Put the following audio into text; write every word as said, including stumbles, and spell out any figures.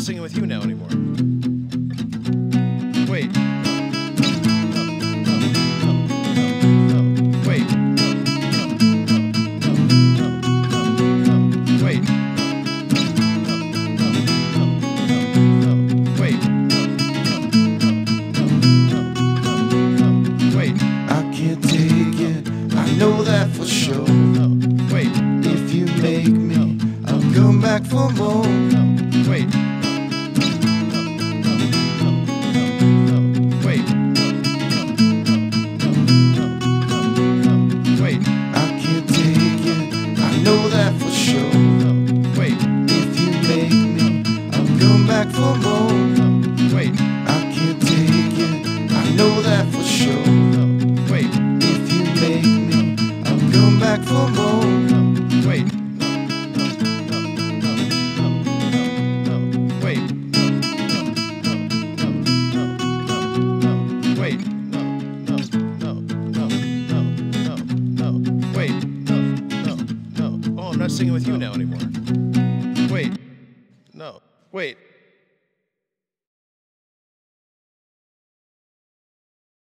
singing with you now anymore. Wait. No, no, no, no, no. Wait. No, no, no, no, no. Wait. No, no, no, no, no. Wait. No, no, no, no, no. Wait. I can't take it, I know that for sure. No. Wait. If you make me, I'll come back for more. No. Wait. No, no, no, no, no. Wait. No, no, no, no. Wait. I can't take it, I know that for sure. No. Wait. If you make me, I'll come back for more. No. Wait. I can't take it, I know that for sure. No. Wait. If you make me, I'll come back for more. No. Wait. No, no, no, no, no, no. Wait. No, no, no, no, no. Wait. No, no, no, no, no, no, no. Wait. No, no, no. Oh, I'm not singing with you now anymore. Wait. No. Wait.